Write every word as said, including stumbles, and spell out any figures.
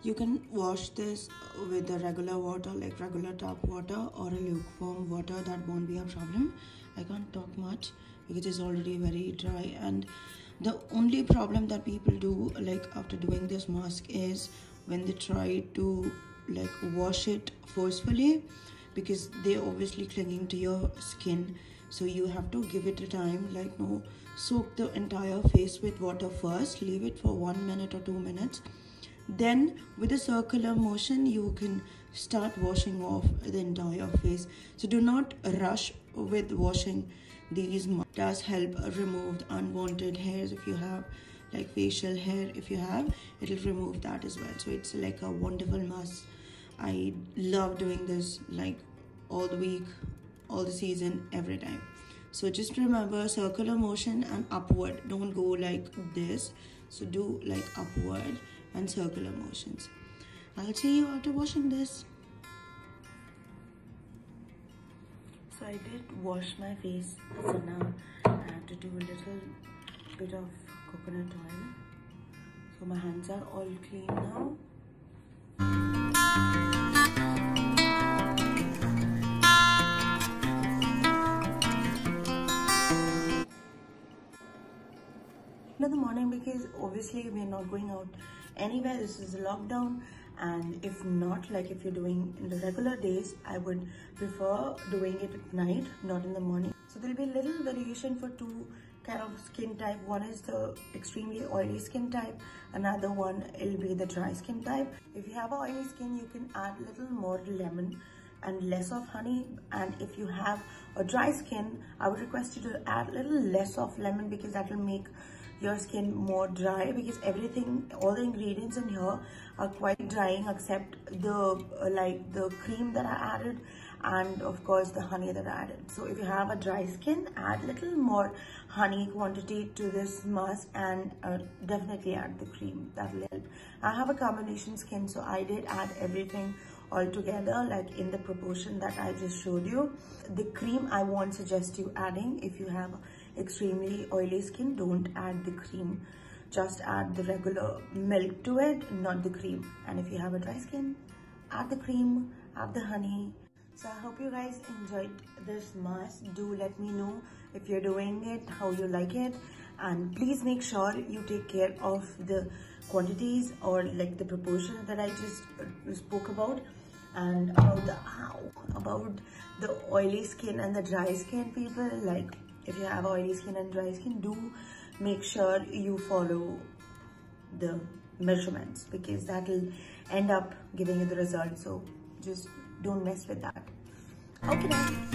You can wash this with the regular water, like regular tap water, or a lukewarm water. That won't be a problem. I can't talk much because it's already very dry. And the only problem that people do, like after doing this mask, is when they try to like wash it forcefully, because they're obviously clinging to your skin. So you have to give it a time, like no, soak the entire face with water first, leave it for one minute or two minutes. Then with a circular motion, you can start washing off the entire face. So do not rush with washing these. It does help remove unwanted hairs. If you have like facial hair, if you have, it'll remove that as well. So it's like a wonderful mask. I love doing this like all the week, all the season, every time. So just remember circular motion and upward. Don't go like this. So do like upward and circular motions. I'll see you after washing this. So I did wash my face. So now I have to do a little bit of coconut oil. So my hands are all clean now. In the morning, because obviously we are not going out anywhere. This is a lockdown, and if not, like if you're doing in the regular days, I would prefer doing it at night, not in the morning. So there'll be a little variation for two kind of skin type. One is the extremely oily skin type, another one will be the dry skin type. If you have oily skin, you can add a little more lemon and less of honey. And if you have a dry skin, I would request you to add a little less of lemon, because that will make your skin more dry, because everything, all the ingredients in here are quite drying except the uh, like the cream that I added, and of course the honey that I added. So if you have a dry skin, add little more honey quantity to this mask, and uh, definitely add the cream. That will help. I have a combination skin, so I did add everything all together, like in the proportion that I just showed you. The cream I won't suggest you adding. If you have extremely oily skin, don't add the cream. Just add the regular milk to it, not the cream. And if you have a dry skin, add the cream, add the honey. So I hope you guys enjoyed this mask. Do let me know if you're doing it, how you like it, and please make sure you take care of the quantities or like the proportion that I just uh, spoke about. And about the how about the oily skin and the dry skin people, like if you have oily skin and dry skin, do make sure you follow the measurements, because that will end up giving you the result. So just don't mess with that. Okay then.